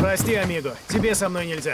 Прости, амиго, тебе со мной нельзя.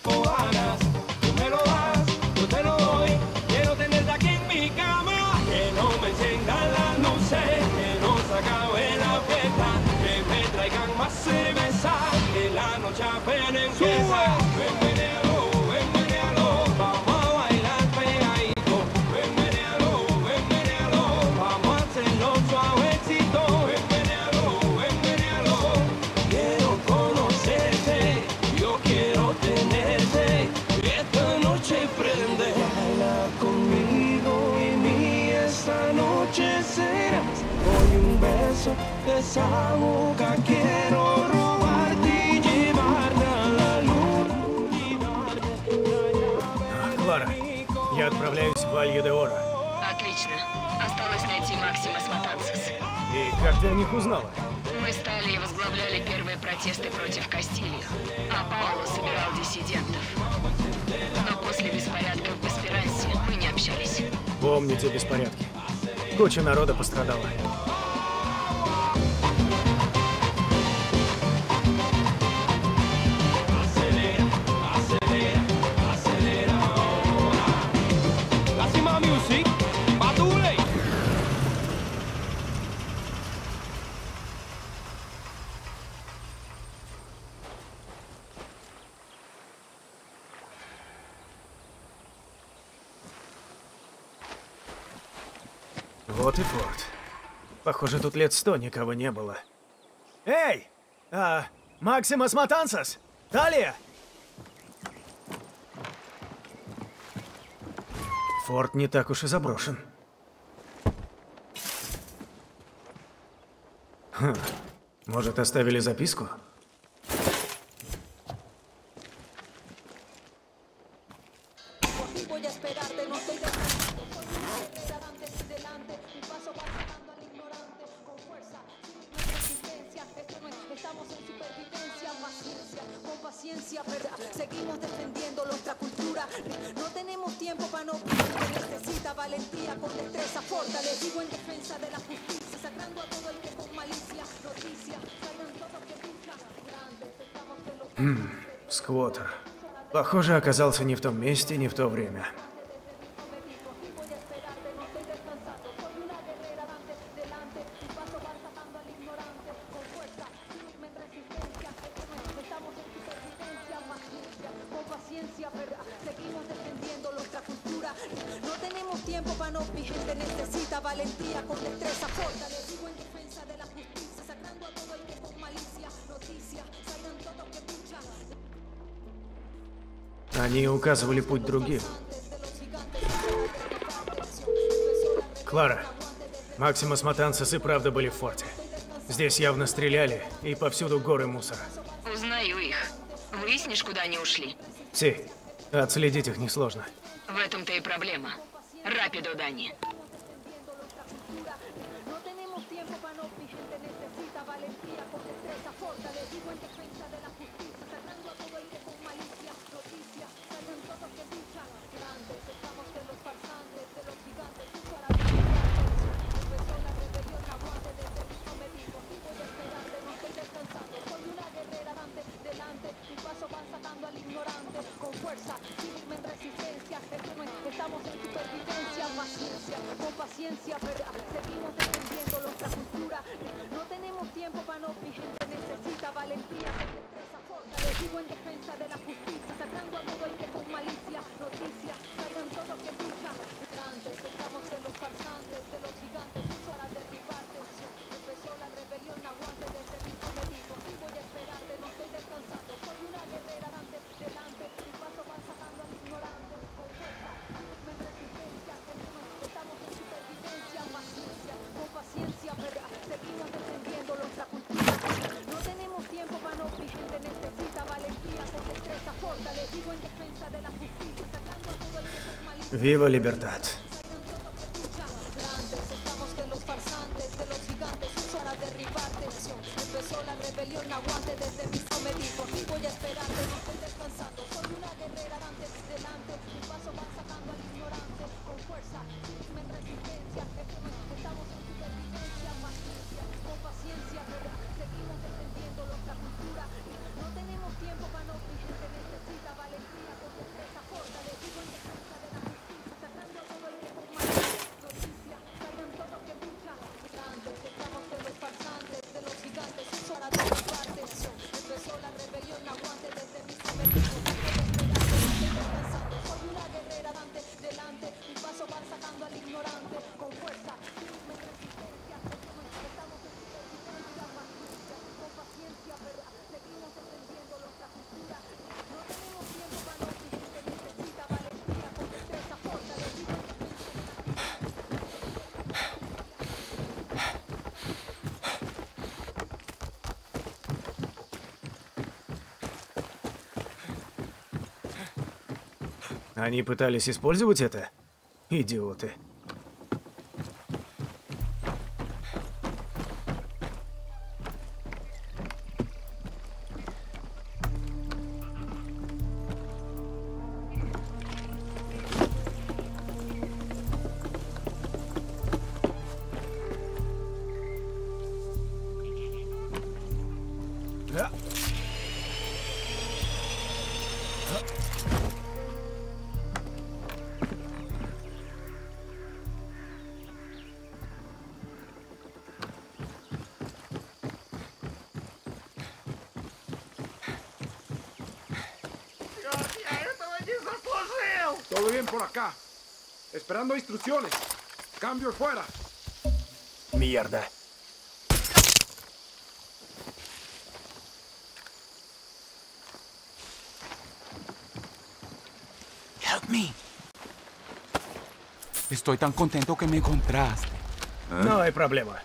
De esa boca quiero robarte y llevarte a la luna. Клара, я отправляюсь в Валье-де-Оро. Отлично. Осталось найти Максимас Матансес. И как ты о них узнала? Мы с Талией возглавляли первые протесты против Кастильо, а Паоло собирал диссидентов. Но после беспорядков в Эсперансе мы не общались. Помню те беспорядки. Куча народа пострадала. Вот и форт. Похоже, тут лет 100 никого не было. Эй! Максимас Матансес! Талия! Форт не так уж и заброшен. Может, оставили записку? Seguimos defendiendo nuestra cultura. No tenemos tiempo para no necesita valentía con destreza fortalecido en defensa de la justicia, sacando a todo el que con malicia noticia traigan todo que busca grandes estamos de los Сквотер. Похоже, оказался не в том месте, не в то время. Seguimos defendiendo nuestra cultura. No tenemos tiempo para no, mi gente necesita valentía con destreza fortalecido en defensa de la justicia, sacando a todo el que con malicia noticia salgan todos que lucha. Они указывали путь другим. Клара, Максимас Матансес и правда были в форте. Здесь явно стреляли, и повсюду горы мусора. Узнаю их. Выяснишь, куда они ушли? Си, отследить их несложно. В этом-то и проблема. Рапидо, Дани. No tenemos tiempo para no, mi gente necesita valentía con destreza fortalecido en defensa de la justicia, sacando a todo el que con malicia noticia salgan todos que luchan grandes estamos de los farsantes de los gigantes para empezó la rebelión aguante desde el mismo me dijo y voy a esperarte no estoy descansando soy una guerrera delante mi paso van sacando al ignorante con fuerza firme en resistencia estamos en supervivencia paciencia con paciencia verdad seguimos defendiendo nuestra cultura no tenemos tiempo para no mi gente necesita valentía con destreza fortalecido en defensa de la justicia sacando a todo el que con malicia noticia salgan todos que luchan grandes estamos de los farsantes de los gigantes para derribarte empezó la rebelión aguante desde el mismo me dijo y voy a esperarte no estoy descansando soy una guerrera delante mi paso van sacando al ignorante con fuerza firme en resistencia estamos en supervivencia paciencia con paciencia verdad seguimos defendiendo nuestra cultura no tenemos tiempo para no mi gente necesita valentía con destreza fortalecido en defensa de la justicia sacando a todo el que con malicia Viva Libertad. grandes estamos de los farsantes de los gigantes para derribarte empezó la rebelión aguante desde el mismo me dijo y voy a esperarte no estoy descansando soy una guerrera delante mi paso van sacando al ignorante con fuerza firme en resistencia estamos en supervivencia paciencia con paciencia verdad seguimos defendiendo nuestra cultura no tenemos Они пытались использовать это? Идиоты. Да. Todo bien por acá. Esperando instrucciones. Cambio fuera. Mierda. Help me. Estoy tan contento que me encontraste. No hay problema.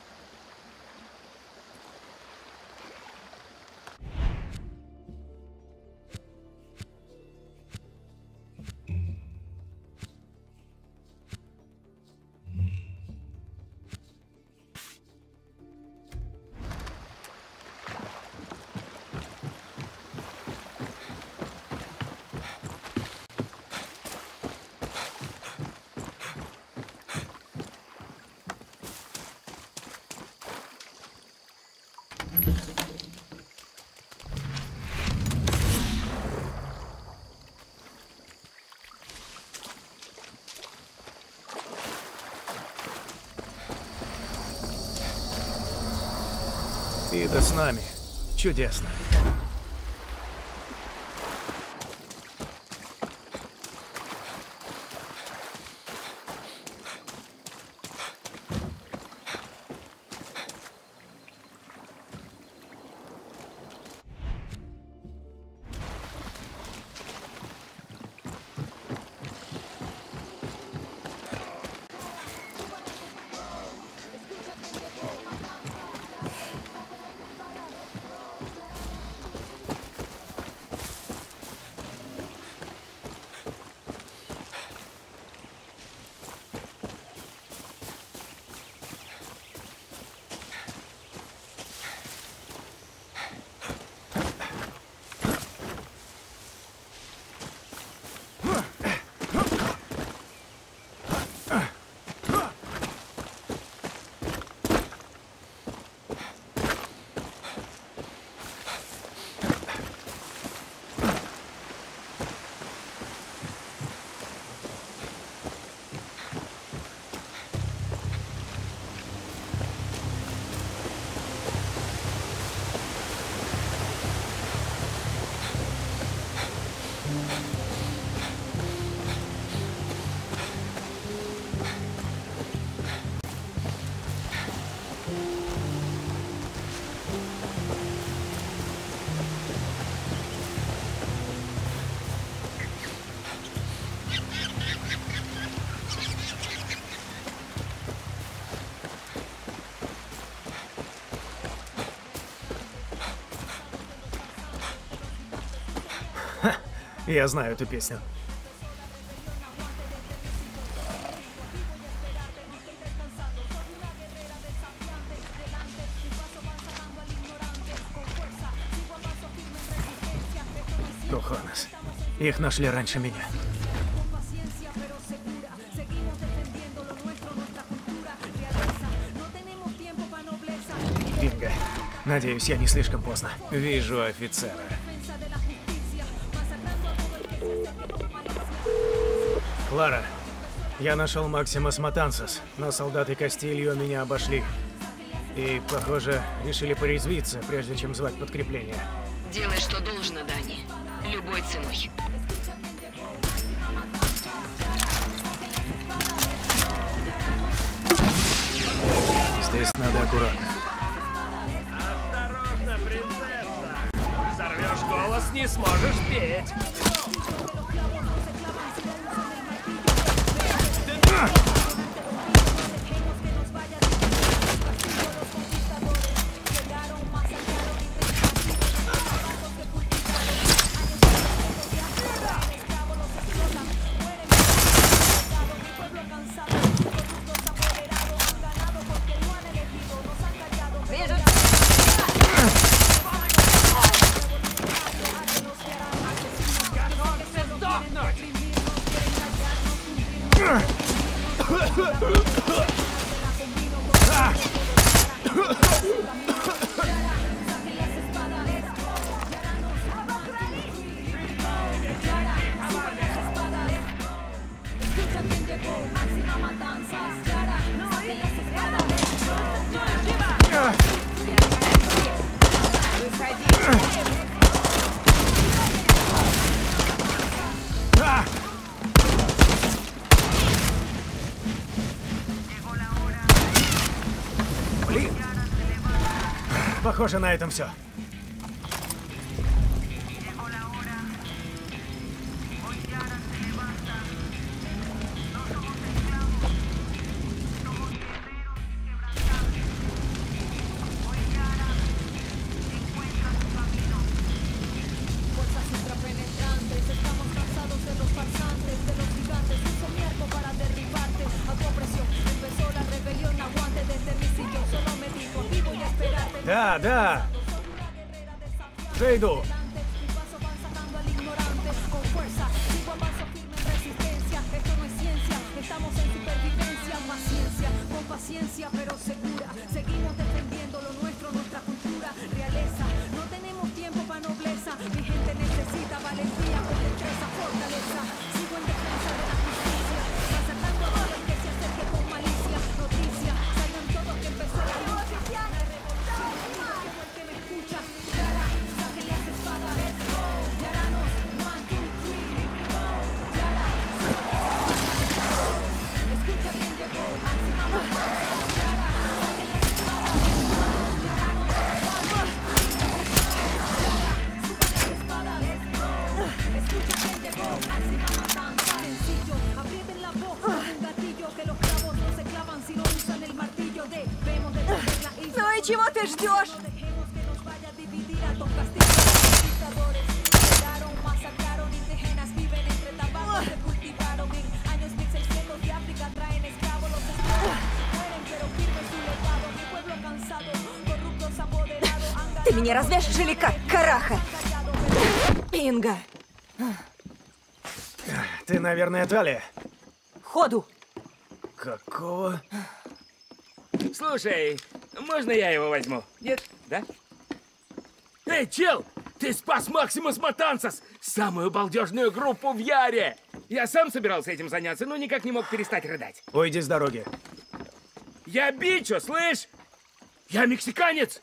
Ты-то с нами. Чудесно. Я знаю эту песню. Коханес. Их нашли раньше меня. Бинго. Надеюсь, я не слишком поздно. Вижу офицера. Клара, я нашел Максимас Матансас, но солдаты Кастильо меня обошли. И, похоже, решили порезвиться, прежде чем звать подкрепление. Делай, что должно, Дани. Любой ценой. Здесь надо аккуратно. Осторожно, принцесса! Взорвешь голос, не сможешь петь! Блин! Похоже, на этом все. Fuerzas intrapenetrantes, estamos cansados de los farsantes, de los gigantes, uso mi arco para derribarte. A tu opresión empezó la rebelión, aguante desde mi sitio, solo me dijo, aquí voy a esperarte. Да, да. Уже иду. Mi paso van sacando al ignorante, con fuerza, sigo a paso firme en resistencia. Esto no es ciencia, estamos en supervivencia, paciencia, con paciencia pero segura. Seguimos defendiendo lo nuestro, nuestra cultura, realeza. No tenemos tiempo para nobleza, mi gente necesita valentía, con destreza, fortaleza. Sigo en defensa de la justicia, masacrando a todo el que se acerque con malicia. Noticia, salgan todos que empezó la lucha. Como el que me escucha, Yara, saquen las espadas. Yaranos, 1, 2, 3, Yara. Escucha bien, llegó máxima matanza. Yara, saquen las espadas. Yaranos, 1, 2, 3, escucha bien, llegó máxima matanza. Sencillo, aprieten la boca con un gatillo, que los clavos no se clavan si no usan el martillo. Debemos defender la isla. Ну и чего ты ждешь? No dejemos que nos vaya a dividir a los castillos. Los dictadores quedaron, masacraron indígenas, viven entre tabacos que cultivaron en años 1600 de África, traen esclavos, los esclavos mueren pero firme su legado. Mi pueblo cansado, corruptos apoderados, han Ты меня развяжешь или как, караха? Инга, Ты, наверное, Талия. ходу. Какого? Слушай, можно я его возьму? Нет? Да? Эй, чел! Ты спас Максимус Матансас! Самую балдежную группу в Яре! Я сам собирался этим заняться, но никак не мог перестать рыдать. Уйди с дороги. Я бичо, слышь? Я мексиканец!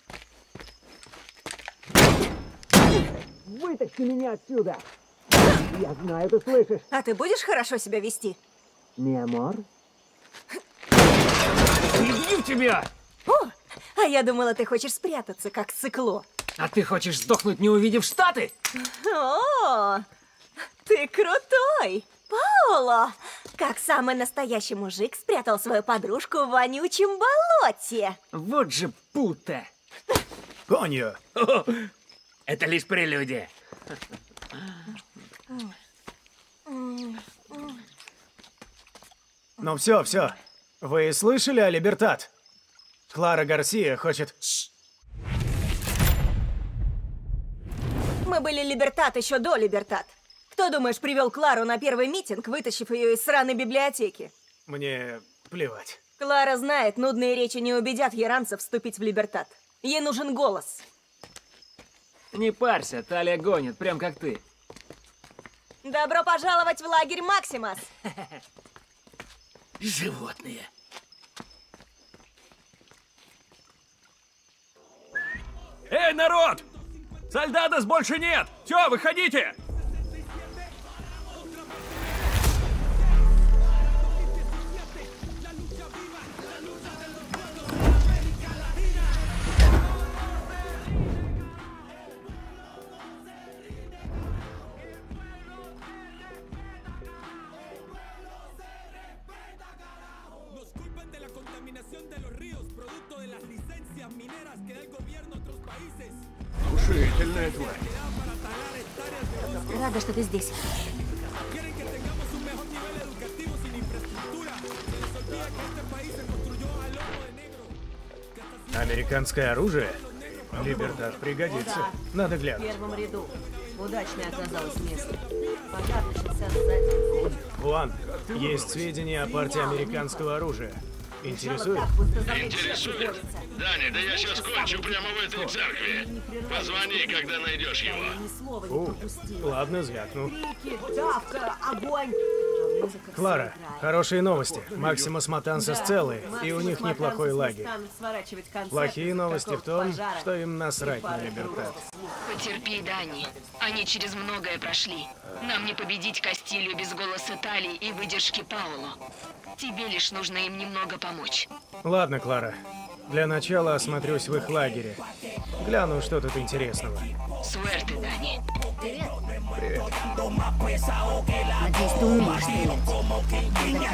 Вытащи меня отсюда! Я знаю, ты слышишь. А ты будешь хорошо себя вести? Mi amor? Прибью тебя! О, а я думала, ты хочешь спрятаться, как сыкло. А ты хочешь сдохнуть, не увидев Штаты? О, ты крутой! Паоло! Как самый настоящий мужик спрятал свою подружку в вонючем болоте. Вот же пута! Конью. О, это лишь прелюдия. Ну все, все. Вы слышали о Либертат? Клара Гарсия хочет... Мы были Либертат еще до Либертат. Кто, думаешь, привел Клару на первый митинг, вытащив ее из сраной библиотеки? Мне плевать. Клара знает, нудные речи не убедят яранцев вступить в Либертат. Ей нужен голос. Не парься, Талия гонит, прям как ты. Добро пожаловать в лагерь Максимас! Животные. Эй, народ! Солдатов больше нет! Все, выходите! Душительная тварь. Рада, что ты здесь. Американское оружие? Либертат пригодится. Надо В глянуть. первом ряду. Удачное оказалось место. Пожар начался сзади. Хуан, есть сведения о партии американского оружия. Интересует? Интересует? Дани, да я сейчас кончу прямо в этой церкви. Позвони, когда найдешь его. Ни слова не пропусти. Ладно, звякну. Крики, давка, огонь. Музыка Клара, всё играет. хорошие новости. Максимус Матансас целые, и у них Максимус неплохой Матансас не лагерь. станут сворачивать концерт Плохие из новости в том, пожара что им насрать и на пары Либертат. взрослых. Потерпи, Дани. Они через многое прошли. Нам не победить Кастилью без голоса Талии и выдержки Пауло. Тебе лишь нужно им немного помочь. Ладно, Клара. Для начала осмотрюсь в их лагере. Гляну, что тут интересного. Суэрте, Дани. Привет. Надеюсь, ты умеешь стрелять.